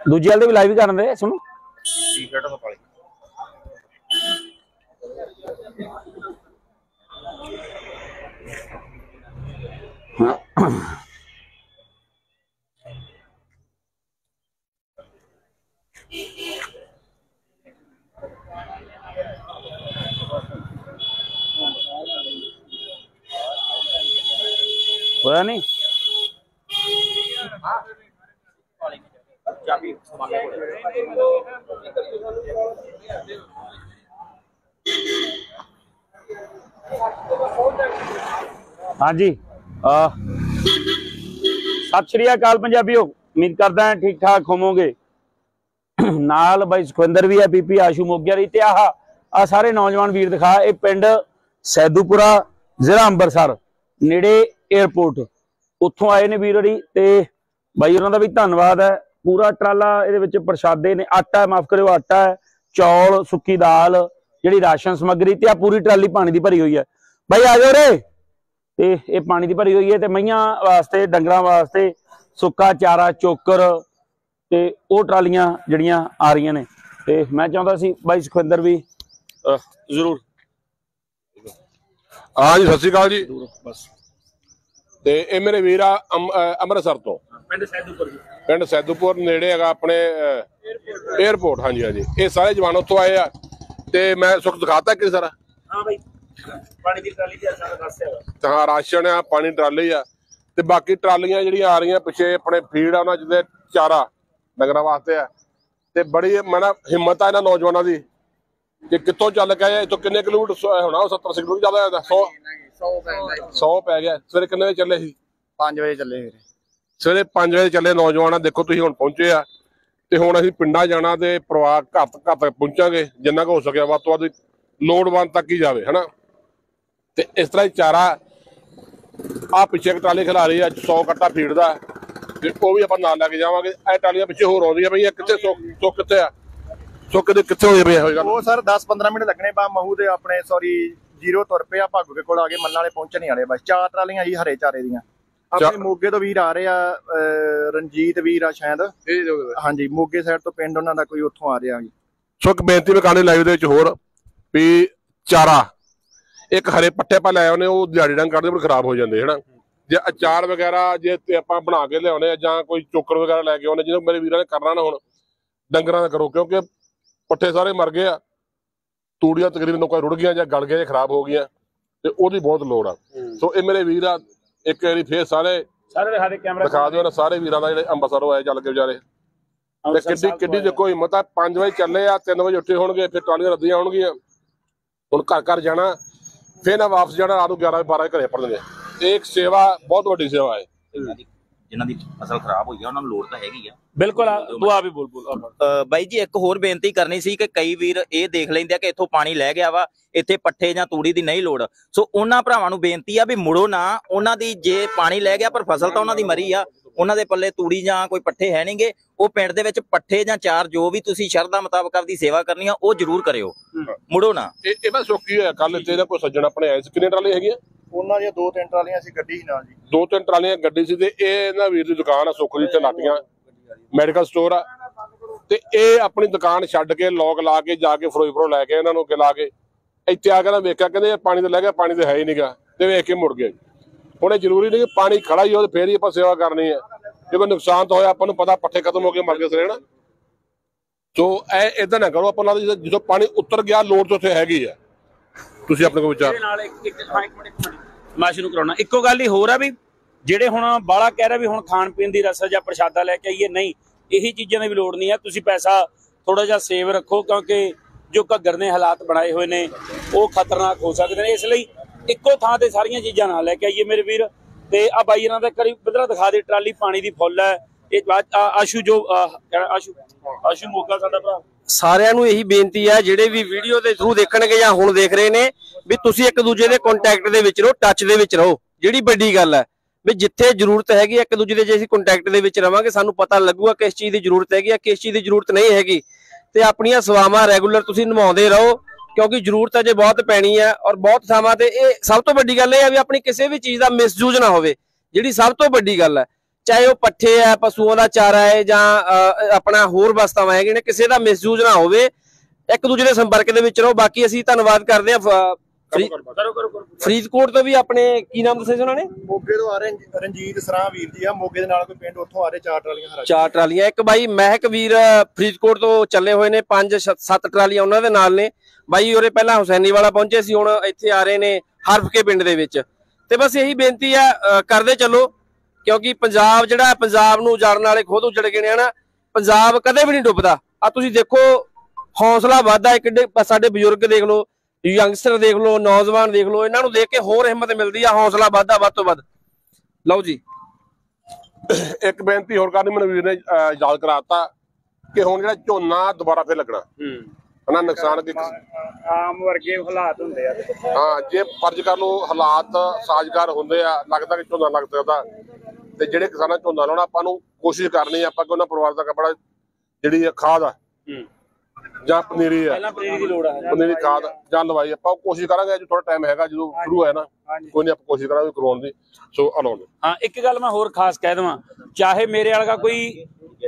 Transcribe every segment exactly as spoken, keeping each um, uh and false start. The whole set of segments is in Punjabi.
दूजे वाले भी लाइव ही कर दे सुनो होया नहीं हाँ जी सत श्री अकाल पंजाबियों उम्मीद करदा है ठीक ठाक होवोगे नाल बाई सुखविंदर भी है पीपी आशू मोगिया रही आ आ सारे नौजवान वीर दिखा ये पिंड सैदूपुरा जिला अंबरसर नेड़े एयरपोर्ट उत्थों आए ने वीर हरी ते बाई उन्होंने भी धन्यवाद है। पूरा ट्राला ये प्रशादे ने आटा माफ करो आटा है चौल सुक्की दाल जी राशन समग्री ते आ पूरी ट्राली पानी की भरी हुई है। भाई आ जाओ रे ते ये पानी की भरी हुई है ते मईयां वास्ते डंगरां वास्ते सुक्का चारा चोकर ते वो ट्रालियां जड़ियां आ रही ने ते मैं चाहता सी भाई सुखविंदर भी जरूर हाँ जी सत श्री अकाल जी बस ते ये मेरे वीर आ अमृतसर तो पिंड सैदूपुर पिंड सैदूपुर नेड़े है अपने एयरपोर्ट। हाँ जी हाँ जी ये सारे जवान उत्थों आए आ ते मैं सुख दिखाता कि सारा हाँ भाई पानी दी ट्राली दी सारा दस्सिया हाँ राशन आ पानी ट्राली आ ते बाकी ट्रालियां जिहड़ियां आ रही पिछे अपने फीड आ उन्हां जिहदे चारा डंगरां वास्ते आ ते बड़ी मैं हिम्मत आ इन्हां नौजवानों की कि कितों चल के आए इतों किन्ने किलोमीटर होना सत्तर अस्सी किलोमीटर ज्यादा सौ सौ पै गया सवेरे किन्ने बजे चले पांच बजे चले सवेरे पांच बजे चले नौजवान देखो तुसीं हुण पहुंचे आ ते हुण असीं पिंडां जाना ते परिवार घर घर तक पहुंचांगे जिन्ना को हो सके वध तों वध लोड़वंद तक ही जावे है ना। ते इस तरह चारा आ पिछे एक ट्राली खिला रही है सौ कट्टा फीड दा ते ओह भी आपां नाल लैके जावांगे। ए ट्रालियां पिछे होर आउंदियां पईयां कित्थे सुख कित्थे आ सुख कित्थे होए पए ओ सर दस पंद्रह मिनट लगने बा महू दे अपने सॉरी जीरो तुर पे भागू के कोल आ गए मल्ला वाले पहुंचने वाले बस चार ट्रालियां जी हरे चारे दियां अपने मोगे तो वीर आ रहे आ रणजीत वीर आ शायद हाँ जी मोगे साइड तो पिंड उन्हां दा कोई उत्थों आ रहा जी। सुख बेनती मैं करनी लाइव दे विच होर भी चारा एक हरे पट्टे पा लै आने वो दिहाड़ी डंग करदे बड़े खराब हो जाते है ना जे अचार वगैरह जे आपां बना के लियाउने जां कोई चोकर वगैरह लैके आउने जिन्होंने मेरे वीरां ने करना ना हुण डंगरां दा करो क्योंकि पट्ठे सारे मर गए आ तूड़ियां तकरीबन लोगों रुड़ गई या गल गए खराब हो गई तो ओहदी बहुत लोड़ आ। सो ये मेरे वीर आ एक बारी फिर सारे सारे दिखा दो सारे वीरां दा जिहड़े अंबरसर आए चल के बेचारे किड्डी किड्डी देखो हिम्मत आ पांच बजे चले आ तीन बजे उठे होणगे फिर ट्रालियां रद्दियां होणगियां हुण घर घर जाना फिर ना वापस जाना रात ग्यारह बारह घरे पड़नगे। एक सेवा बहुत बड़ी सेवा है जिन्हां दी फसल खराब हुई है उन्हां नूं लोड़ तां हैगी आ बिल्कुल तू आ भी बोल बोल बाई जी एक होर बेनती करनी सी कि कई वीर ये देख लैंदे कि इत्थों पानी लै गया वा इत्थे पट्ठे जां तूड़ी दी नहीं लोड़ सो उन्हां भरावां नूं बेनती आ भी मुड़ो ना उन्हां दी जे पानी लै गया पर फसल तां उन्हां दी मरी आ उन्हां दे पल्ले तूड़ी जां कोई पट्ठे है नहींगे वो पिंड दे विच पट्ठे जां चार जो भी तुसीं शरधा मुताबक आपदी सेवा करनी आ वो जरूर करियो मुड़ो ना। ਇਹ ਮੈਂ ਸੋਕੀ ਹੋਇਆ ਕੱਲ ਤੇ ਇਹਦਾ ਕੋਈ ਸੱਜਣ ਆਪਣੇ ਆਏ ਸੀ ਕਿੰਨੇ ਟਰਾਲੇ ਹੈਗੀਆਂ ਉਹਨਾਂ ਦੀਆਂ ਦੋ ਤਿੰਨ ਟਰਾਲੀਆਂ ਸੀ ਗੱਡੀ ਸੀ ਨਾਲ ਜੀ ਦੋ ਤਿੰਨ ਟਰਾਲੀਆਂ ਗੱਡੀ ਸੀ ਤੇ ਇਹ ਇਹਨਾਂ ਵੀਰ ਦੀ ਦੁਕਾਨ ਆ ਸੁੱਖ ਦੀ ਇੱਥੇ ਲਾਟੀਆਂ ਮੈਡੀਕਲ ਸਟੋਰ ਆ ਤੇ ਇਹ ਆਪਣੀ ਦੁਕਾਨ ਛੱਡ ਕੇ ਲੋਕ ਲਾ ਕੇ ਜਾ ਕੇ ਫਿਰੋਜ਼ਪੁਰੋਂ ਲੈ ਕੇ ਇਹਨਾਂ ਨੂੰ ਅੱਗੇ ਲਾ ਕੇ ਇੱਥੇ ਆ ਕੇ ਨਾ ਵੇਖਿਆ ਕਹਿੰਦੇ ਪਾਣੀ ਤਾਂ ਲੈ ਗਿਆ ਪਾਣੀ ਤਾਂ ਹੈ ਹੀ ਨਹੀਂਗਾ ਤੇ ਵੇਖ ਕੇ ਮੁੜ ਗਏ। ਹੁਣ ਇਹ ਜ਼ਰੂਰੀ ਨਹੀਂ ਕਿ ਪਾਣੀ ਖੜਾ ਹੀ ਹੋ ਤੇ ਫੇਰ ਹੀ ਆਪਾਂ ਸੇਵਾ ਕਰਨੀ ਹੈ ਜੇ ਕੋਈ ਨੁਕਸਾਨ ਤਾਂ ਹੋਇਆ ਆਪਾਂ ਨੂੰ ਪਤਾ ਪੱਠੇ ਖਤਮ ਹੋ ਕੇ ਮਰ ਗਏ ਸਰੇ ਨਾ ਸੋ ਇਹ ਇਦਾਂ ਨਾ ਕਰੋ ਆਪਾਂ ਨਾਲ ਜਦੋਂ ਪਾਣੀ ਉਤਰ ਗਿਆ ਲੋੜ ਤਾਂ ਉੱਥੇ ਹੈਗੀ ਆ ਤੁਸੀਂ ਆਪਣੇ ਕੋਲ ਵਿਚਾਰ ਨਾਲ ਇੱਕ ਇੱਕ ਮਿੰਟ ਮੈਂ ਸ਼ੁਰੂ ਕਰਾਉਣਾ ਇੱਕੋ ਗੱਲ ਹੀ ਹੋਰ ਆ ਵੀ ਜਿਹੜੇ ਹੁਣ ਬਾਲਾ ਕਹਿ ਰਿਹਾ ਵੀ ਹੁਣ ਖਾਣ ਪੀਣ ਦੀ ਰਸਦ ਜਾਂ ਪ੍ਰਸ਼ਾਦਾ ਲੈ ਕੇ ਆਈਏ ਨਹੀਂ ਇਹੀ ਚੀਜ਼ਾਂ ਦੀ ਵੀ ਲੋੜ ਨਹੀਂ ਹੈ ਤੁਸੀਂ ਪੈਸਾ ਥੋੜਾ ਜਿਹਾ ਸੇਵ ਰੱਖੋ ਕਿਉਂਕਿ ਜੋ ਘੱਗਰ ਨੇ ਹਾਲਾਤ ਬਣਾਏ ਹੋਏ ਨੇ ਉਹ ਖਤਰਨਾਕ ਹੋ ਸਕਦੇ ਨੇ ਇਸ ਲਈ ਇੱਕੋ ਥਾਂ ਤੇ ਸਾਰੀਆਂ ਚੀਜ਼ਾਂ ਨਾਲ ਲੈ ਕੇ ਆਈਏ ਮੇਰੇ ਵੀਰ ਤੇ ਆ ਬਾਈ ਇਹਨਾਂ ਦਾ ਕਰੀ ਬਿਧਰਾ ਦਿਖਾ ਦੇ ਟਰਾਲੀ ਪਾਣੀ ਦੀ ਫੁੱਲ ਹੈ ਇਹ ਆਸ਼ੂ ਜੋ ਆਸ਼ੂ ਆਸ਼ੂ ਮੋਗਾ ਸਾਡਾ ਭਰਾ ਸਾਰਿਆਂ ਨੂੰ ਇਹੀ ਬੇਨਤੀ ਹੈ ਜਿਹੜੇ ਵੀ ਵੀਡੀਓ ਦੇ ਥਰੂ ਦੇਖਣਗੇ ਜਾਂ ਹੁਣ ਦੇਖ ਰਹੇ ਨੇ ਵੀ ਤੁਸੀਂ ਇੱਕ ਦੂਜੇ ਦੇ ਕੰਟੈਕਟ ਦੇ ਵਿੱਚ ਰਹੋ ਟੱਚ ਦੇ ਵਿੱਚ ਰਹੋ ਜਿਹੜੀ ਵੱਡੀ ਗੱਲ ਹੈ ਵੀ ਜਿੱਥੇ ਜ਼ਰੂਰਤ ਹੈਗੀ ਇੱਕ ਦੂਜੇ ਦੇ ਜੇ ਅਸੀਂ ਕੰਟੈਕਟ ਦੇ ਵਿੱਚ ਰਵਾਂਗੇ ਸਾਨੂੰ ਪਤਾ ਲੱਗੂਗਾ ਕਿਸ ਚੀਜ਼ ਦੀ ਜ਼ਰੂਰਤ ਹੈਗੀ ਆ ਕਿਸ ਚੀਜ਼ ਦੀ ਜ਼ਰੂਰਤ ਨਹੀਂ ਹੈਗੀ ਤੇ ਆਪਣੀਆਂ ਸੇਵਾਵਾਂ ਰੈਗੂਲਰ ਤੁਸੀਂ ਨਿਭਾਉਂਦੇ ਰਹੋ ਕਿਉਂਕਿ ਜ਼ਰੂਰਤ ਅਜੇ ਬਹੁਤ ਪੈਣੀ ਹੈ ਔਰ ਬਹੁਤ ਥਾਵਾਂ ਤੇ ਇਹ ਸਭ ਤੋਂ ਵੱਡੀ ਗੱਲ ਇਹ ਹੈ ਵੀ ਆਪਣੀ ਕਿਸੇ ਵੀ ਚੀਜ਼ ਦਾ ਮਿਸਯੂਜ਼ ਨਾ ਹੋਵੇ ਜਿਹੜੀ ਸਭ ਤੋਂ ਵੱਡੀ ਗੱਲ ਹੈ ਚਾਹੇ ਉਹ ਪੱਠੇ ਹੈ, ਪਸ਼ੂਆਂ ਦਾ ਚਾਰਾ ਹੈ, ਜਾਂ ਆਪਣਾ ਹੋਰ ਵਸਤਾਵਾਂ ਹੈਗੀਆਂ ਨੇ, ਕਿਸੇ ਦਾ ਮਿਸਯੂਜ਼ ਨਾ ਹੋਵੇ। ਇੱਕ ਦੂਜੇ ਦੇ ਸੰਪਰਕ ਦੇ ਵਿੱਚ ਰਹੋ। ਬਾਕੀ ਅਸੀਂ ਧੰਨਵਾਦ ਕਰਦੇ ਹਾਂ ਫਰੀਦਕੋਟ ਤੋਂ ਵੀ ਆਪਣੇ ਕੀ ਨਾਮ ਦੱਸਿਆ ਸੀ ਉਹਨਾਂ ਨੇ? ਮੋਗੇ ਤੋਂ ਆ ਰਹੇ ਰਣਜੀਤ ਸਰਾਂ ਵੀਰ ਜੀ ਆ, ਮੋਗੇ ਦੇ ਨਾਲ ਕੋਈ ਪਿੰਡ, ਉੱਥੋਂ ਆ ਰਹੇ ਚਾਰ ਟਰਾਲੀਆਂ ਹਰਾ ਚਾਰ ਟਰਾਲੀਆਂ। ਇੱਕ ਬਾਈ ਮਹਿਕ ਵੀਰ ਫਰੀਦਕੋਟ ਤੋਂ ਚੱਲੇ ਹੋਏ ਨੇ, ਪੰਜ ਸੱਤ ਟਰਾਲੀਆਂ ਉਹਨਾਂ ਦੇ ਨਾਲ ਨੇ। ਬਾਈ ਉਰੇ ਪਹਿਲਾਂ ਹੁਸੈਨੀ ਵਾਲਾ ਪਹੁੰਚੇ ਸੀ, ਹੁਣ ਇੱਥੇ ਆ ਰਹੇ ਨੇ ਹਰਫਕੇ ਪਿੰਡ ਦੇ ਵਿੱਚ। ਤੇ ਬਸ ਇਹੀ ਬੇਨਤੀ ਆ, ਕਰਦੇ ਚੱਲੋ, ਕਿਉਂਕਿ ਪੰਜਾਬ ਜਿਹੜਾ ਪੰਜਾਬ ਨੂੰ ਉਜਾੜਨ ਵਾਲੇ ਖੁਦ ਉਜੜ ਗਏ ਨੇ ਨਾ। ਪੰਜਾਬ ਕਦੇ ਵੀ ਨਹੀਂ ਡੁੱਬਦਾ। ਆ ਤੁਸੀਂ ਦੇਖੋ ਹੌਸਲਾ ਵੱਧਦਾ। ਕਿੱਡੇ ਸਾਡੇ ਬਜ਼ੁਰਗ ਦੇਖ ਲਓ, ਯੰਗਸਟਰ ਦੇਖ ਲਓ, ਨੌਜਵਾਨ ਦੇਖ ਲਓ, ਇਹਨਾਂ ਨੂੰ ਦੇਖ ਕੇ ਹੋਰ ਹਿੰਮਤ ਮਿਲਦੀ ਆ, ਹੌਸਲਾ ਵੱਧਦਾ ਵੱਧ ਤੋਂ ਵੱਧ। ਲਓ ਜੀ ਇੱਕ ਬੇਨਤੀ ਹੋਰ ਕਰਨੀ ਮੈਨੂੰ ਵੀਰ ਨੇ ਯਾਦ ਕਰਾਤਾ ਕਿ ਹੁਣ ਜਿਹੜਾ ਝੋਨਾ ਦੁਬਾਰਾ ਫੇਰ ਲੱਗਣਾ ਹਨਾ, ਨੁਕਸਾਨ ਕਿ ਆਮ ਵਰਗੇ ਹਾਲਾਤ ਹੁੰਦੇ ਆ। ਹਾਂ, ਜੇ ਫਰਜ਼ ਕਰ ਲਓ ਹਾਲਾਤ ਸਾਜ਼ਗਾਰ ਹੁੰਦੇ ਆ, ਲੱਗਦਾ ਕਿ ਝੋਨਾ ਲੱਗ ਸਕਦਾ, ਤੇ ਜਿਹੜੇ ਕਿਸਾਨਾਂ ਝੋਨਾ ਲਾਉਣਾ ਆਪਾਂ ਨੂੰ ਕੋਸ਼ਿਸ਼ ਕਰਨੀ ਆਪਾਂ ਕਿ ਉਹਨਾਂ ਪਰਿਵਾਰ ਦਾ ਕੱਪੜਾ ਜਿਹੜੀ ਖਾਦ ਆ ਜਾਂ ਪਨੀਰੀ ਆ, ਪਨੀਰੀ ਦੀ ਲੋੜ ਆ, ਪਨੀਰੀ ਖਾਦ ਜਾਂ ਲਵਾਈ ਆਪਾਂ ਕੋਸ਼ਿਸ਼ ਕਰਾਂਗੇ। ਜੋ ਥੋੜਾ ਟਾਈਮ ਹੈਗਾ ਜਦੋਂ ਸ਼ੁਰੂ ਹੋਇਆ ਨਾ, ਕੋਈ ਨਹੀਂ ਆਪਾਂ ਕੋਸ਼ਿਸ਼ ਕਰਾਂਗੇ ਕਰਵਾਉਣ ਦੀ। ਸੋ ਅਲਾਉਣ। ਹਾਂ, ਇੱਕ ਗੱਲ ਮੈਂ ਹੋਰ ਖਾਸ ਕਹਿ ਦੇਵਾਂ, ਚਾਹੇ ਮੇਰੇ ਵਰਗਾ ਕੋਈ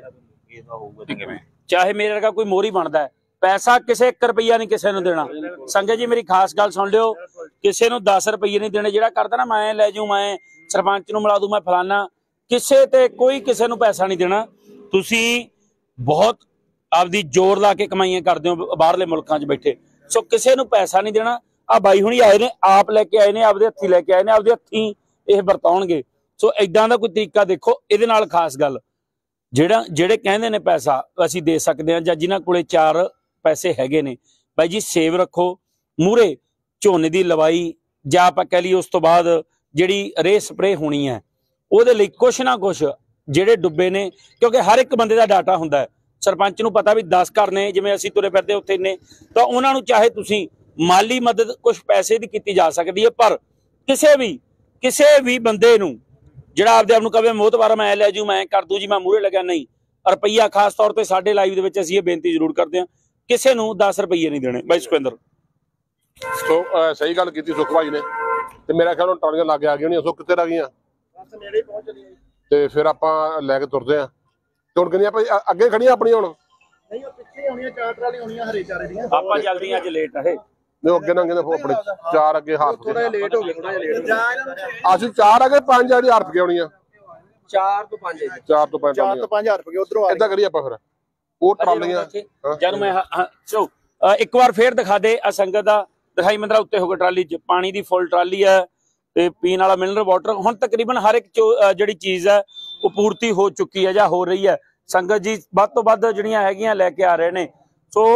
ਚਾਹੇ ਮੇਰੇ ਵਰਗਾ ਕੋਈ ਮੋਹਰੀ ਬਣਦਾ, ਪੈਸਾ ਕਿਸੇ ਇੱਕ ਰੁਪਈਆ ਨਹੀਂ ਕਿਸੇ ਨੂੰ ਦੇਣਾ। ਸੰਗਤ ਜੀ ਮੇਰੀ ਖਾਸ ਗੱਲ ਸੁਣ ਲਿਓ, ਕਿਸੇ ਨੂੰ ਦਸ ਰੁਪਈਏ ਨਹੀਂ ਦੇਣੇ। ਜਿਹੜਾ ਕਰਦਾ ਨਾ ਮੈਂ ਲੈ ਜੂ, ਮੈਂ ਸਰਪੰਚ ਨੂੰ ਮਿਲਾ ਦੂ, ਮੈਂ ਫਲਾਨਾ, ਕਿਸੇ ਤੇ ਕੋਈ ਕਿਸੇ ਨੂੰ ਪੈਸਾ ਨਹੀਂ ਦੇਣਾ। ਤੁਸੀਂ ਬਹੁਤ ਆਪਦੀ ਜ਼ੋਰ ਲਾ ਕੇ ਕਮਾਈਆਂ ਕਰਦੇ ਹੋ ਬਾਹਰਲੇ ਮੁਲਕਾਂ 'ਚ ਬੈਠੇ, ਸੋ ਕਿਸੇ ਨੂੰ ਪੈਸਾ ਨਹੀਂ ਦੇਣਾ। ਆ ਬਾਈ ਹੁਣੀ ਆਏ ਨੇ, ਆਪ ਲੈ ਕੇ ਆਏ ਨੇ, ਆਪਦੇ ਹੱਥੀ ਲੈ ਕੇ ਆਏ ਨੇ, ਆਪਦੇ ਹੱਥੀ ਇਹ ਵਰਤਾਉਣਗੇ। ਸੋ ਏਦਾਂ ਦਾ ਕੋਈ ਤਰੀਕਾ ਦੇਖੋ। ਇਹਦੇ ਨਾਲ ਖਾਸ ਗੱਲ, ਜਿਹੜਾ ਜਿਹੜੇ ਕਹਿੰਦੇ ਨੇ ਪੈਸਾ ਅਸੀਂ ਦੇ ਸਕਦੇ ਹਾਂ, ਜਾਂ ਜਿਨ੍ਹਾਂ ਕੋਲੇ ਚਾਰ ਪੈਸੇ ਹੈਗੇ ਨੇ, ਬਾਈ ਜੀ ਸੇਵ ਰੱਖੋ। ਮੂਹਰੇ ਝੋਨੇ ਦੀ ਲਵਾਈ ਜਾਂ ਆਪਾਂ ਕਹਿ ਲਈਏ ਉਸ ਤੋਂ ਬਾਅਦ ਜਿਹੜੀ ਰੇ ਸਪਰੇ ਹੋਣੀ ਹੈ, ਉਹਦੇ ਲਈ ਕੁਛ ਨਾ ਕੁਛ ਜਿਹੜੇ ਡੁੱਬੇ ਨੇ, ਕਿਉਂਕਿ ਹਰ ਇੱਕ ਬੰਦੇ ਦਾ ਡਾਟਾ ਹੁੰਦਾ ਹੈ। ਸਰਪੰਚ ਨੂੰ ਪਤਾ ਵੀ ਦਸ ਘਰ ਨੇ, ਜਿਵੇਂ ਅਸੀਂ ਤੁਰੇ ਫਿਰਦੇ ਉੱਥੇ ਨੇ, ਤਾਂ ਉਹਨਾਂ ਨੂੰ ਚਾਹੇ ਤੁਸੀਂ ਮਾਲੀ ਮਦਦ ਕੁਛ ਪੈਸੇ ਦੀ ਕੀਤੀ ਜਾ ਸਕਦੀ ਹੈ, ਪਰ ਕਿਸੇ ਵੀ ਕਿਸੇ ਵੀ ਬੰਦੇ ਨੂੰ ਜਿਹੜਾ ਆਪਦੇ ਆਪ ਨੂੰ ਕਹੇ ਮੋਹਤਬਾਰ ਮੈਂ ਲੈ ਜੂ, ਮੈਂ ਕਰ ਦੂ ਜੀ, ਮੈਂ ਮੂਹਰੇ ਲੱਗਿਆ, ਨਹੀਂ। ਰੁਪਈਆ ਖਾਸ ਤੌਰ ਤੇ ਸਾਡੇ ਲਾਈਵ ਦੇ ਵਿੱਚ ਅਸੀਂ ਇਹ ਬੇਨਤੀ ਜ਼ਰੂਰ ਕਰਦੇ ਹਾਂ, ਕਿਸੇ ਨੂੰ ਦਸ ਰੁਪਈਏ ਨਹੀਂ ਦੇਣੇ। ਬਾਈ ਸੁਖਵਿੰਦਰ ਸੋ ਸਹੀ ਗੱਲ ਕੀਤੀ ਸੁਖ ਭਾਈ ਨੇ, ਤੇ ਮੇਰਾ ਖਿਆਲ ਹੁਣ ਟਰਾਲੀਆਂ ਲੱਗ ਆ ਗਈਆਂ ਹੋਣੀਆਂ। ਸੋ ਕਿੱਥੇ ਰਹਿ ਗਈਆਂ? ਬਸ ਨੇੜੇ ਪਹੁੰਚ ਚਲੀਆਂ ਜੀ। ਤੇ ਫਿਰ ਆਪਾਂ ਲੈ ਕੇ ਤੁਰਦੇ ਆ। ਤੇ ਹੁਣ ਕਿੰਨੀਆਂ ਭਾਈ ਅੱਗੇ ਖੜੀਆਂ ਆਪਣੀਆਂ? ਹੁਣ ਨਹੀਂ, ਉਹ ਪਿੱਛੇ ਆਉਣੀਆਂ ਚਾਰ ਟਰਾਲੀਆਂ ਆਉਣੀਆਂ ਹਰੇ ਚਾਰੇ ਦੀਆਂ। ਆਪਾਂ ਜਲਦੀ ਅੱਜ ਲੇਟ ਆਏ ਨਹੀਂ, ਅੱਗੇ ਨਾ ਕਹਿੰਦੇ ਆਪਣੇ ਚਾਰ ਅੱਗੇ ਹਾਰ ਥੋੜਾ ਜਿਹਾ ਲੇਟ ਹੋ ਗਏ, ਥੋੜਾ ਜਿਹਾ ਲੇਟ। ਅਸੀਂ ਚਾਰ ਅੱਗੇ ਪੰਜ ਜਿਹੜੀ ਹਾਰ ਕੇ ਆਉਣੀਆਂ, ਚਾਰ ਤੋਂ ਪੰਜ ਚਾਰ ਤੋਂ ਪੰਜ ਚਾਰ ਤੋਂ ਪੰਜ ਹਜ਼ਾਰ ਰੁਪਏ ਉਧਰੋਂ ਆ। ਏਦਾਂ ਕਰੀਏ ਆਪਾਂ ਫਿਰ ਉਹ ਟਰਾਲੀਆਂ ਜਦ ਮੈਂ ਚਲੋ ਇੱਕ ਵਾਰ ਫੇਰ ਦਿਖਾ ਦੇ ਆ ਸੰਗਤ ਦਾ, ਦਿਖਾਈ ਮੰਦਰਾ ਉੱਤੇ ਹੋ ਕੇ ਟਰਾਲੀ 'ਚ ਪਾਣੀ ਦੀ ਫੁੱਲ ਟਰਾਲੀ ਹੈ ਤੇ ਪੀਣ ਵਾਲਾ ਮਿਨਰਲ ਵਾਟਰ। ਹੁਣ ਤਕਰੀਬਨ ਹਰ ਇੱਕ ਜਿਹੜੀ ਚੀਜ਼ ਹੈ ਉਹ ਪੂਰਤੀ ਹੋ ਚੁੱਕੀ ਹੈ ਜਾਂ ਹੋ ਰਹੀ ਹੈ। ਸੰਗਤ ਜੀ ਵੱਧ ਤੋਂ ਵੱਧ ਜਿਹੜੀਆਂ ਹੈਗੀਆਂ ਲੈ ਕੇ ਆ ਰਹੇ ਨੇ। ਸੋ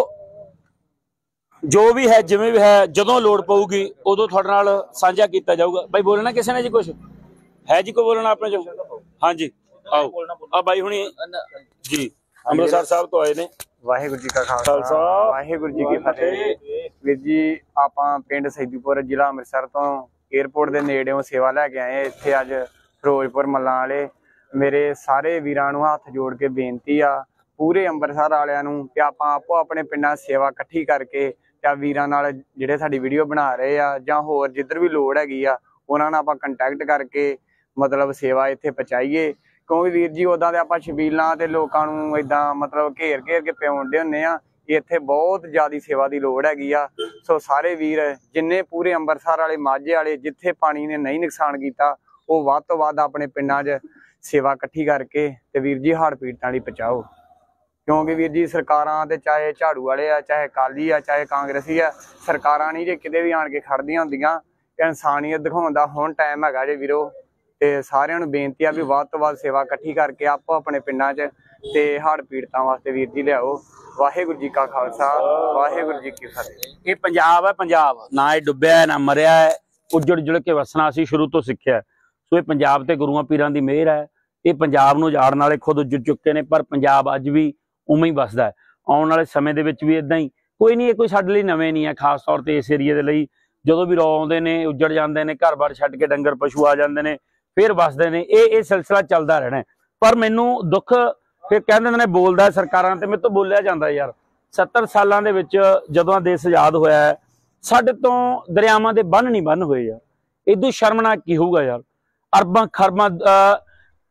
ਜੋ ਵੀ ਹੈ ਜਿਵੇਂ ਵੀ ਹੈ, ਜਦੋਂ ਲੋੜ ਪਊਗੀ ਉਦੋਂ ਤੁਹਾਡੇ ਨਾਲ ਸਾਂਝਾ ਕੀਤਾ ਜਾਊਗਾ। ਬਾਈ ਬੋਲਣਾ ਕਿਸੇ ਨੇ ਜੀ? ਕੁਛ ਹੈ ਜੀ ਕੋਈ ਬੋਲਣਾ ਆਪਣੇ ਚੋਂ? ਹਾਂਜੀ ਆਓ। ਆ ਬਾਈ ਹੁਣੀ ਜੀ ਅੰਮ੍ਰਿਤਸਰ ਸਾਹਿਬ ਤੋਂ ਆਏ ਨੇ। ਵਾਹਿਗੁਰੂ ਜੀ ਕਾ ਖਾਲਸਾ ਵਾਹਿਗੁਰੂ ਜੀ ਕੀ ਫਤਿਹ। ਵੀਰ ਜੀ ਆਪਾਂ ਪਿੰਡ ਸੈਦੂਪੁਰ ਜ਼ਿਲ੍ਹਾ ਅੰਮ੍ਰਿਤਸਰ ਤੋਂ ਏਅਰਪੋਰਟ ਦੇ ਨੇੜਿਓਂ ਸੇਵਾ ਲੈ ਕੇ ਆਏ ਇੱਥੇ ਅੱਜ ਫਿਰੋਜ਼ਪੁਰ ਮੱਲਾਂ ਵਾਲੇ। ਮੇਰੇ ਸਾਰੇ ਵੀਰਾਂ ਨੂੰ ਹੱਥ ਜੋੜ ਕੇ ਬੇਨਤੀ ਆ, ਪੂਰੇ ਅੰਮ੍ਰਿਤਸਰ ਵਾਲਿਆਂ ਨੂੰ, ਕਿ ਆਪਾਂ ਆਪੋ ਆਪਣੇ ਪਿੰਡਾਂ ਸੇਵਾ ਇਕੱਠੀ ਕਰਕੇ ਜਾਂ ਵੀਰਾਂ ਨਾਲ ਜਿਹੜੇ ਸਾਡੀ ਵੀਡੀਓ ਬਣਾ ਰਹੇ ਆ ਜਾਂ ਹੋਰ ਜਿੱਧਰ ਵੀ ਲੋੜ ਹੈਗੀ ਆ ਉਹਨਾਂ ਨਾਲ ਆਪਾਂ ਕੰਟੈਕਟ ਕਰਕੇ ਮਤਲਬ ਸੇਵਾ ਇੱਥੇ ਪਹੁੰਚਾਈਏ। ਕਿਉਂਕਿ ਵੀਰ ਜੀ ਉੱਦਾਂ ਦੇ ਆਪਾਂ ਛਬੀਲਾਂ ਤੇ ਲੋਕਾਂ ਨੂੰ ਏਦਾਂ ਮਤਲਬ ਘੇਰ ਘੇਰ ਕੇ ਪਿਆਉਂਦੇ ਹੁੰਦੇ ਆ, ਇੱਥੇ ਬਹੁਤ ਜ਼ਿਆਦਾ ਸੇਵਾ ਦੀ ਲੋੜ ਹੈਗੀ ਆ। ਸੋ ਸਾਰੇ ਵੀਰ ਜਿੰਨੇ ਪੂਰੇ ਅੰਮ੍ਰਿਤਸਰ ਵਾਲੇ ਮਾਝੇ ਵਾਲੇ ਜਿੱਥੇ ਪਾਣੀ ਨੇ ਨਹੀਂ ਨੁਕਸਾਨ ਕੀਤਾ, ਉਹ ਵੱਧ ਤੋਂ ਵੱਧ ਆਪਣੇ ਪਿੰਡਾਂ 'ਚ ਸੇਵਾ ਇਕੱਠੀ ਕਰਕੇ ਤੇ ਵੀਰ ਜੀ ਹੜ੍ਹ ਪੀੜਤਾਂ ਲਈ ਪਹੁੰਚਾਓ। ਕਿਉਂਕਿ ਵੀਰ ਜੀ ਸਰਕਾਰਾਂ ਤੇ ਚਾਹੇ ਝਾੜੂ ਵਾਲੇ ਆ, ਚਾਹੇ ਅਕਾਲੀ ਆ, ਚਾਹੇ ਕਾਂਗਰਸੀ ਆ, ਸਰਕਾਰਾਂ ਨਹੀਂ ਜੇ ਕਿਤੇ ਵੀ ਆਣ ਕੇ ਖੜਦੀਆਂ ਹੁੰਦੀਆਂ। ਇਨਸਾਨੀਅਤ ਦਿਖਾਉਣ ਦਾ ਹੁਣ ਟਾਈਮ ਹੈਗਾ ਜੇ ਵੀਰੋ। ਤੇ ਸਾਰਿਆਂ ਨੂੰ ਬੇਨਤੀ ਆ ਵੀ ਵੱਧ ਤੋਂ ਵੱਧ ਸੇਵਾ ਇਕੱਠੀ ਕਰਕੇ ਆਪੋ ਆਪਣੇ ਪਿੰਡਾਂ 'ਚ ਤੇ ਹੜ੍ਹ ਪੀੜਤਾਂ ਵਾਸਤੇ ਵੀਰ ਜੀ ਲਿਆਓ। ਵਾਹਿਗੁਰੂ ਜੀ ਕਾ ਖਾਲਸਾ ਵਾਹਿਗੁਰੂ ਜੀ ਕੀ ਫਤਿਹ। ਇਹ ਪੰਜਾਬ ਹੈ, ਪੰਜਾਬ ਨਾ ਇਹ ਡੁੱਬਿਆ ਨਾ ਮਰਿਆ ਹੈ, ਉੱਜੜ ਜੁੜ ਕੇ ਵਸਣਾ ਅਸੀਂ ਸ਼ੁਰੂ ਤੋਂ ਸਿੱਖਿਆ। ਸੋ ਇਹ ਪੰਜਾਬ ਤੇ ਗੁਰੂਆਂ ਪੀਰਾਂ ਦੀ ਮਿਹਰ ਹੈ। ਇਹ ਪੰਜਾਬ ਨੂੰ ਉਜਾੜਨ ਵਾਲੇ ਖੁਦ ਉੱਜੜ ਚੁੱਕੇ ਨੇ, ਪਰ ਪੰਜਾਬ ਅੱਜ ਵੀ ਉਵੇਂ ਹੀ ਵਸਦਾ ਹੈ। ਆਉਣ ਵਾਲੇ ਸਮੇਂ ਦੇ ਵਿੱਚ ਵੀ ਇਦਾਂ ਹੀ। ਕੋਈ ਨਹੀਂ, ਇਹ ਕੋਈ ਸਾਡੇ ਲਈ ਨਵੇਂ ਨਹੀਂ ਹੈ, ਖਾਸ ਤੌਰ ਤੇ ਇਸ ਏਰੀਏ ਦੇ ਲਈ। ਜਦੋਂ ਵੀ ਰੋ ਆਉਂਦੇ ਨੇ ਉੱਜੜ ਜਾਂਦੇ ਨੇ, ਘਰ-ਬਾਰ ਛੱਡ ਕੇ ਡੰਗਰ ਪਸ਼ੂ ਆ ਜਾਂਦੇ ਨੇ, ਫਿਰ ਵਸਦੇ ਨੇ। ਇਹ ਇਹ ਸਿਲਸਿਲਾ ਚੱਲਦਾ ਰਹਿਣਾ। ਪਰ ਮੈਨੂੰ ਦੁੱਖ ਫਿਰ ਕਹਿ ਦਿੰਦੇ ਨੇ ਬੋਲਦਾ ਸਰਕਾਰਾਂ ਤੇ, ਮੇਰੇ ਤੋਂ ਬੋਲਿਆ ਜਾਂਦਾ ਯਾਰ। ਸੱਤਰ ਸਾਲਾਂ ਦੇ ਵਿੱਚ ਜਦੋਂ ਆ ਦੇਸ਼ ਆਜ਼ਾਦ ਹੋਇਆ ਹੈ, ਸਾਡੇ ਤੋਂ ਦਰਿਆਵਾਂ ਦੇ ਬੰਨ ਨਹੀਂ ਬੰਨ ਹੋਏ ਯਾਰ। ਇਦੋਂ ਸ਼ਰਮਨਾਕ ਕੀ ਹੋਊਗਾ ਯਾਰ। ਅਰਬਾਂ ਖਰਬਾਂ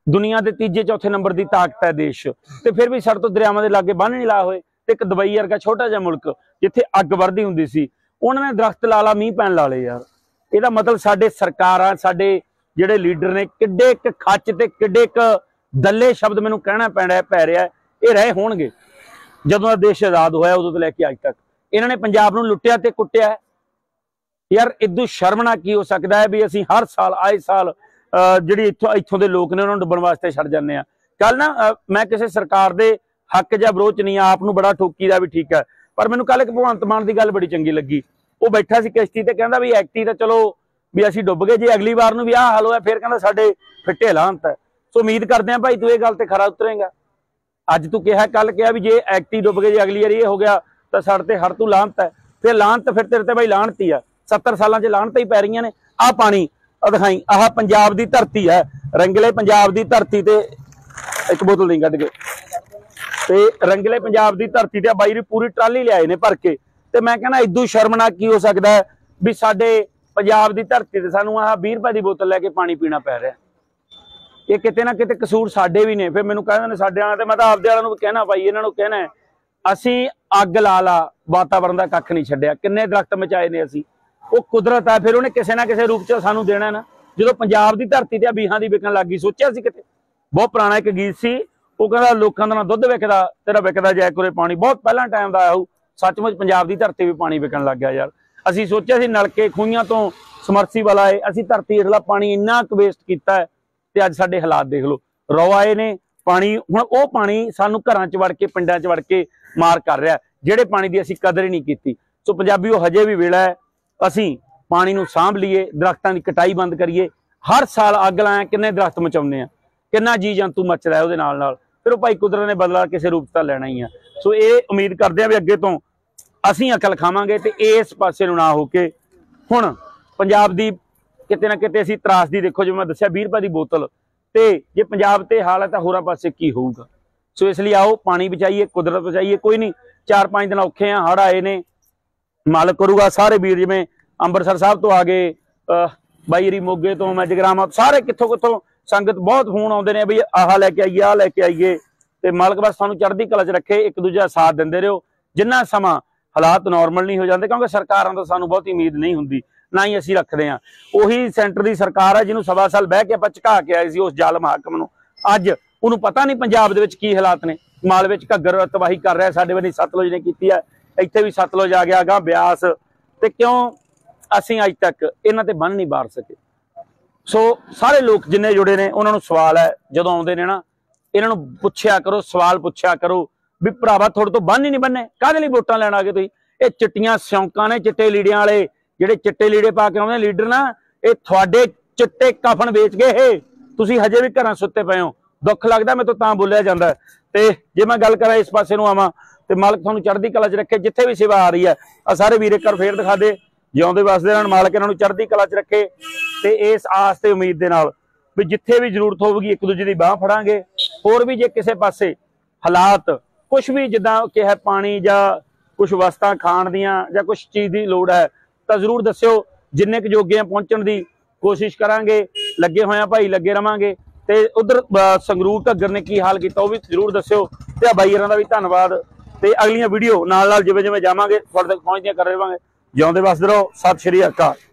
ਦੁਨੀਆ ਦੇ ਤੀਜੇ ਚੌਥੇ ਨੰਬਰ ਦੀ ਤਾਕਤ ਹੈ ਦੇਸ਼, ਤੇ ਫਿਰ ਵੀ ਸਾਡੇ ਤੋਂ ਦਰਿਆਵਾਂ ਦੇ ਲਾਗੇ ਬੰਨ ਨਹੀਂ ਲਾ ਹੋਏ। ਤੇ ਇੱਕ ਦੁਬਈ ਵਰਗਾ ਛੋਟਾ ਜਿਹਾ ਮੁਲਕ ਜਿੱਥੇ ਅੱਗ ਵਰਦੀ ਹੁੰਦੀ ਸੀ, ਉਹਨਾਂ ਨੇ ਦਰਖਤ ਲਾ ਲਾ ਮੀਂਹ ਪੈਣ ਲਾ ਲਏ ਯਾਰ। ਇਹਦਾ ਮਤਲਬ ਸਾਡੇ ਸਰਕਾਰਾਂ, ਸਾਡੇ ਜਿਹੜੇ ਲੀਡਰ ਨੇ, ਕਿੱਡੇ ਇੱਕ ਖੱਚ ਤੇ ਕਿੱਡੇ ਇੱਕ ਦੱਲੇ ਸ਼ਬਦ ਮੈਨੂੰ ਕਹਿਣਾ ਪੈਣਾ ਪੈ ਰਿਹਾ, ਇਹ ਰਹੇ ਹੋਣਗੇ ਜਦੋਂ ਦਾ ਦੇਸ਼ ਆਜ਼ਾਦ ਹੋਇਆ ਉਦੋਂ ਤੋਂ ਲੈ ਕੇ ਅੱਜ ਤੱਕ। ਇਹਨਾਂ ਨੇ ਪੰਜਾਬ ਨੂੰ ਲੁੱਟਿਆ ਤੇ ਕੁੱਟਿਆ ਯਾਰ। ਇਦੋਂ ਸ਼ਰਮਨਾਕ ਕੀ ਹੋ ਸਕਦਾ ਹੈ ਵੀ ਅਸੀਂ ਹਰ ਸਾਲ ਆਏ ਸਾਲ ਜਿਹੜੀ ਇੱਥੋਂ ਇੱਥੋਂ ਦੇ ਲੋਕ ਨੇ ਉਹਨਾਂ ਨੂੰ ਡੁੱਬਣ ਵਾਸਤੇ ਛੱਡ ਜਾਂਦੇ ਆ। ਕੱਲ ਨਾ ਮੈਂ ਕਿਸੇ ਸਰਕਾਰ ਦੇ ਹੱਕ ਜਾਂ ਵਿਰੋਧ ਨਹੀਂ, ਆਪ ਨੂੰ ਬੜਾ ਠੋਕੀ ਦਾ ਵੀ ਠੀਕ ਹੈ, ਪਰ ਮੈਨੂੰ ਕੱਲ ਇੱਕ ਭਗਵੰਤ ਮਾਨ ਦੀ ਗੱਲ ਬੜੀ ਚੰਗੀ ਲੱਗੀ। ਉਹ ਬੈਠਾ ਸੀ ਕਿਸ਼ਤੀ ਤੇ, ਕਹਿੰਦਾ ਵੀ ਐਕਟੀ ਤਾਂ ਚਲੋ ਵੀ ਅਸੀਂ ਡੁੱਬ ਗਏ, ਜੇ ਅਗਲੀ ਵਾਰ ਨੂੰ ਵੀ ਆਹ ਹਾਲ ਹੋਇਆ ਫਿਰ ਕਹਿੰਦਾ ਸਾਡੇ ਫਿੱਟੇ ਲਾਹਨਤ ਹੈ। ਸੋ ਉਮੀਦ ਕਰਦੇ ਆ ਭਾਈ ਤੂੰ ਇਹ ਗੱਲ ਤੇ ਖਰਾ ਉਤਰੇਗਾ। ਅੱਜ ਤੂੰ ਕਿਹਾ, ਕੱਲ ਕਿਹਾ ਵੀ ਜੇ ਐਕਟੀ ਡੁੱਬ ਗਏ, ਜੇ ਅਗਲੀ ਵਾਰੀ ਇਹ ਹੋ ਗਿਆ ਤਾਂ ਸਾਡੇ ਤੇ ਹਰ ਤੂੰ ਲਾਹਨਤ ਹੈ। ਫਿਰ ਲਾਹਨਤ ਫਿਰ ਤੇਰੇ ਤੇ ਬਾਈ ਲਾਹਨਤ ਹੀ ਆ, ਸੱਤਰ ਸਾਲਾਂ 'ਚ ਲਾਹਨਤਾਂ ਹੀ ਪੈ ਰਹੀਆਂ ਨੇ। ਆਹ ਪਾਣੀ ਆ ਦਿਖਾਈ, ਆਹ ਪੰਜਾਬ ਦੀ ਧਰਤੀ ਹੈ, ਰੰਗਲੇ ਪੰਜਾਬ ਦੀ ਧਰਤੀ ਤੇ ਇੱਕ ਬੋਤਲ ਨਹੀਂ ਕੱਢ ਕੇ, ਤੇ ਰੰਗਲੇ ਪੰਜਾਬ ਦੀ ਧਰਤੀ ਤੇ ਆ ਬਾਈ ਦੀ ਪੂਰੀ ਟਰਾਲੀ ਲਿਆਏ ਨੇ ਭਰ ਕੇ। ਤੇ ਮੈਂ ਕਹਿੰਦਾ ਇਦੋਂ ਸ਼ਰਮਨਾਕ ਕੀ ਹੋ ਸਕਦਾ ਹੈ ਵੀ ਸਾਡੇ ਪੰਜਾਬ ਦੀ ਧਰਤੀ ਤੇ ਸਾਨੂੰ ਆਹ ਵੀਹ ਰੁਪਏ ਦੀ ਬੋਤਲ ਲੈ ਕੇ ਪਾਣੀ ਪੀਣਾ ਪੈ ਰਿਹਾ। ਇਹ ਕਿਤੇ ਨਾ ਕਿਤੇ ਕਸੂਰ ਸਾਡੇ ਵੀ ਨੇ। ਫਿਰ ਮੈਨੂੰ ਕਹਿੰਦੇ ਨੇ ਸਾਡੇ ਵਾਲਿਆਂ ਤੇ, ਮੈਂ ਤਾਂ ਆਪਦੇ ਵਾਲਿਆਂ ਨੂੰ ਵੀ ਕਹਿਣਾ ਭਾਈ, ਇਹਨਾਂ ਨੂੰ ਕਹਿਣਾ ਅਸੀਂ ਅੱਗ ਲਾ ਲਾ ਵਾਤਾਵਰਨ ਦਾ ਕੱਖ ਨਹੀਂ ਛੱਡਿਆ। ਕਿੰਨੇ ਦਰਖਤ ਮਚਾਏ ਨੇ ਅਸੀਂ, ਉਹ ਕੁਦਰਤ ਹੈ, ਫਿਰ ਉਹਨੇ ਕਿਸੇ ਨਾ ਕਿਸੇ ਰੂਪ 'ਚ ਸਾਨੂੰ ਦੇਣਾ ਨਾ। ਜਦੋਂ ਪੰਜਾਬ ਦੀ ਧਰਤੀ ਤੇ ਬੀਹਾਂ ਦੀ ਵਿਕਣ ਲੱਗ ਗਈ, ਸੋਚਿਆ ਸੀ ਕਿਤੇ? ਬਹੁਤ ਪੁਰਾਣਾ ਇੱਕ ਗੀਤ ਸੀ, ਉਹ ਕਹਿੰਦਾ ਲੋਕਾਂ ਦਾ ਨਾ ਦੁੱਧ ਵਿਕਦਾ, ਤੇਰਾ ਵਿਕਦਾ ਜੈ ਕੋਰੇ ਪਾਣੀ। ਬਹੁਤ ਪਹਿਲਾਂ ਟਾਈਮ ਦਾ ਆਇਆ ਉਹ, ਸੱਚਮੁੱਚ ਪੰਜਾਬ ਦੀ ਧਰਤੀ ਵੀ ਪਾਣੀ ਵਿਕਣ ਲੱਗ ਗਿਆ ਯਾਰ। ਅਸੀਂ ਸੋਚਿਆ ਸੀ ਨਲਕੇ ਖੂਹੀਆਂ ਤੋਂ ਸਮਰਸੀਬਲ ਆਏ, ਅਸੀਂ ਧਰਤੀ ਹੇਠਲਾ ਪਾਣੀ ਇੰਨਾ ਕੁ ਵੇਸਟ ਕੀਤਾ ਹੈ, ਤੇ ਅੱਜ ਸਾਡੇ ਹਾਲਾਤ ਦੇਖ ਲਓ। ਰੋ ਆਏ ਨੇ ਪਾਣੀ, ਹੁਣ ਉਹ ਪਾਣੀ ਸਾਨੂੰ ਘਰਾਂ 'ਚ ਵੜ ਕੇ, ਪਿੰਡਾਂ 'ਚ ਵੜ ਕੇ ਮਾਰ ਕਰ ਰਿਹਾ, ਜਿਹੜੇ ਪਾਣੀ ਦੀ ਅਸੀਂ ਕਦਰ ਹੀ ਨਹੀਂ ਕੀਤੀ। ਸੋ ਪੰਜਾਬੀਓ, ਹਜੇ ਵੀ ਵੇਲਾ ਹੈ, ਅਸੀਂ ਪਾਣੀ ਨੂੰ ਸਾਂਭ ਲਈਏ, ਦਰਖਤਾਂ ਦੀ ਕਟਾਈ ਬੰਦ ਕਰੀਏ। ਹਰ ਸਾਲ ਅੱਗ ਲਾਇਆ, ਕਿੰਨੇ ਦਰਖਤ ਮਚਾਉਂਦੇ ਆ, ਕਿੰਨਾ ਜੀ ਜੰਤੂ ਮੱਚ ਰਿਹਾ ਉਹਦੇ ਨਾਲ ਨਾਲ। ਫਿਰ ਉਹ ਭਾਈ ਕੁਦਰਤ ਨੇ ਬਦਲਾ ਕਿਸੇ ਰੂਪ ਤਾਂ ਲੈਣਾ ਹੀ ਆ। ਸੋ ਇਹ ਉਮੀਦ ਕਰਦੇ ਆ ਵੀ ਅੱਗੇ ਤੋਂ ਅਸੀਂ ਅਕਲ ਖਾਵਾਂਗੇ ਤੇ ਇਸ ਪਾਸੇ ਨੂੰ ਨਾ ਹੋ ਕੇ ਹੁਣ ਪੰਜਾਬ ਦੀ ਕਿਤੇ ਨਾ ਕਿਤੇ ਅਸੀਂ ਤਰਾਸਦੀ, ਦੇਖੋ ਜਿਵੇਂ ਮੈਂ ਦੱਸਿਆ ਵੀਹ ਰੁਪਏ ਦੀ ਬੋਤਲ, ਤੇ ਜੇ ਪੰਜਾਬ ਤੇ ਹਾਲ ਹੈ ਤਾਂ ਹੋਰਾਂ ਪਾਸੇ ਕੀ ਹੋਊਗਾ। ਸੋ ਇਸ ਲਈ ਆਓ ਪਾਣੀ ਬਚਾਈਏ, ਕੁਦਰਤ ਬਚਾਈਏ। ਕੋਈ ਨਹੀਂ, ਚਾਰ ਪੰਜ ਦਿਨ ਔਖੇ ਆ, ਹੜ੍ਹ ਆਏ ਨੇ, ਮਾਲਕ ਕਰੂਗਾ। ਸਾਰੇ ਵੀਰ ਜਿਵੇਂ ਅੰਮ੍ਰਿਤਸਰ ਸਾਹਿਬ ਤੋਂ ਆ ਗਏ, ਬਾਈ ਰੀ ਮੋਗੇ ਤੋਂ, ਮੈਂ ਜਗਰਾਵਾਂ, ਸਾਰੇ ਕਿੱਥੋਂ ਕਿੱਥੋਂ ਸੰਗਤ ਬਹੁਤ ਫੋਨ ਆਉਂਦੇ ਨੇ ਵੀ ਆਹ ਲੈ ਕੇ ਆਈਏ, ਆਹ ਲੈ ਕੇ ਆਈਏ। ਤੇ ਮਾਲਕ ਬਸ ਤੁਹਾਨੂੰ ਚੜ੍ਹਦੀ ਕਲਾ 'ਚ ਰੱਖੇ, ਇੱਕ ਦੂਜੇ ਦਾ ਸਾਥ ਦਿੰਦੇ ਰਹੋ। ਜਿੰਨਾ ਸਮਾਂ ਹਾਲਾਤ ਨਾਰਮਲ ਨਹੀਂ ਹੋ ਜਾਂਦੇ, ਕਿਉਂਕਿ ਸਰਕਾਰਾਂ ਤੋਂ ਸਾਨੂੰ ਬਹੁਤੀ ਉਮੀਦ ਨਹੀਂ ਹੁੰਦੀ, ਨਾ ਹੀ ਅਸੀਂ ਰੱਖਦੇ ਹਾਂ। ਉਹੀ ਸੈਂਟਰ ਦੀ ਸਰਕਾਰ ਹੈ ਜਿਹਨੂੰ ਸਵਾ ਸਾਲ ਬਹਿ ਕੇ ਆਪਾਂ ਝੁਕਾ ਕੇ ਆਏ ਸੀ ਉਸ ਜ਼ਾਲਮ ਹਾਕਮ ਨੂੰ। ਅੱਜ ਉਹਨੂੰ ਪਤਾ ਨਹੀਂ ਪੰਜਾਬ ਦੇ ਵਿੱਚ ਕੀ ਹਾਲਾਤ ਨੇ। ਮਾਲ ਵਿੱਚ ਘੱਗਰ ਤਬਾਹੀ ਕਰ ਰਿਹਾ, ਸਾਡੇ ਵੱਲੋਂ ਸਤਲੁਜ ਨੇ ਕੀਤੀ ਹੈ, ਇੱਥੇ ਵੀ ਸਤਲੁਜ ਆ ਗਿਆ, ਅਗਾਂਹ ਬਿਆਸ। ਤੇ ਕਿਉਂ ਅਸੀਂ ਅੱਜ ਤੱਕ ਇਹਨਾਂ ਤੇ ਬੰਨ ਨਹੀਂ ਬਾਰ ਸਕੇ। ਸੋ ਸਾਰੇ ਲੋਕ ਜਿੰਨੇ ਜੁੜੇ ਨੇ ਉਹਨਾਂ ਨੂੰ ਸਵਾਲ ਹੈ, ਜਦੋਂ ਆਉਂਦੇ ਨੇ ਨਾ ਇਹਨਾਂ ਨੂੰ ਪੁੱਛਿਆ ਕਰੋ, ਸਵਾਲ ਪੁੱਛਿਆ ਕਰੋ ਵੀ ਭਰਾਵਾ ਤੁਹਾਡੇ ਤੋਂ ਬੰਨ ਹੀ ਨਹੀਂ ਬੰਨੇ, ਕਾਹਦੇ ਲਈ ਵੋਟਾਂ ਲੈਣ ਆ ਗਏ ਤੁਸੀਂ? ਇਹ ਚਿੱਟੀਆਂ ਸਿਉਂਕਾਂ ਨੇ, ਚਿੱਟੇ ਲੀੜਿਆਂ ਵਾਲੇ, ਜਿਹੜੇ ਚਿੱਟੇ ਲੀੜੇ ਪਾ ਕੇ ਆਉਂਦੇ ਲੀਡਰ ਨਾ, ਇਹ ਤੁਹਾਡੇ ਚਿੱਟੇ ਕਫਨ ਵੇਚ ਗਏ। ਇਹ ਤੁਸੀਂ ਹਜੇ ਵੀ ਘਰਾਂ ਸੁੱਤੇ ਪਏ ਹੋ। ਦੁੱਖ ਲੱਗਦਾ ਮੈਨੂੰ ਤਾਂ ਬੋਲਿਆ ਜਾਂਦਾ। ਤੇ ਜੇ ਮੈਂ ਗੱਲ ਕਰਾਂ ਇਸ ਪਾਸੇ ਨੂੰ ਆਵਾਂ, ਤੇ ਮਾਲਕ ਤੁਹਾਨੂੰ ਚੜ੍ਹਦੀ ਕਲਾ 'ਚ ਰੱਖੇ। ਜਿੱਥੇ ਵੀ ਸੇਵਾ ਆ ਰਹੀ ਹੈ, ਆ ਸਾਰੇ ਵੀਰ ਇੱਕ ਵਾਰ ਫੇਰ ਦਿਖਾ ਦੇ, ਜਿਉਂਦੇ ਵਸਦੇ ਰਹਿਣ, ਮਾਲਕ ਇਹਨਾਂ ਨੂੰ ਚੜ੍ਹਦੀ ਕਲਾ 'ਚ ਰੱਖੇ। ਤੇ ਇਸ ਆਸ ਤੇ ਉਮੀਦ ਦੇ ਨਾਲ ਵੀ ਜਿੱਥੇ ਵੀ ਜ਼ਰੂਰਤ ਹੋਵੇਗੀ ਇੱਕ ਦੂਜੇ ਦੀ ਬਾਹ ਫੜਾਂਗੇ। ਹੋਰ ਵੀ ਜੇ ਕਿਸੇ ਪਾਸੇ ਹਾਲਾਤ ਕੁਛ ਵੀ ਜਿੱਦਾਂ ਕਿਹਾ, ਪਾਣੀ ਜਾਂ ਕੁਛ ਵਸਤਾਂ ਖਾਣ ਦੀਆਂ ਜਾਂ ਕੁਛ ਚੀਜ਼ ਦੀ ਲੋੜ ਹੈ ਤਾਂ ਜ਼ਰੂਰ ਦੱਸਿਓ। ਜਿੰਨੇ ਕੁ ਜੋਗੇ ਆ ਪਹੁੰਚਣ ਦੀ ਕੋਸ਼ਿਸ਼ ਕਰਾਂਗੇ, ਲੱਗੇ ਹੋਏ ਆ ਭਾਈ, ਲੱਗੇ ਰਵਾਂਗੇ। ਤੇ ਉਧਰ ਸੰਗਰੂਰ ਘੱਗਰ ਨੇ ਕੀ ਹਾਲ ਕੀਤਾ ਉਹ ਵੀ ਜ਼ਰੂਰ ਦੱਸਿਓ। ਤੇ ਆ ਬਾਈ ਇਹਨਾਂ ਦਾ ਵੀ ਧੰਨਵਾਦ। ਤੇ ਅਗਲੀਆਂ ਵੀਡੀਓ ਨਾਲ ਨਾਲ ਜਿਵੇਂ ਜਿਵੇਂ ਜਾਵਾਂਗੇ ਤੁਹਾਡੇ ਤੱਕ ਪਹੁੰਚਦੀਆਂ ਕਰ ਰਹਾਂਗੇ। ਜਿਉਂਦੇ ਵਸਦੇ ਰਹੋ। ਸਤਿ ਸ਼੍ਰੀ ਅਕਾਲ।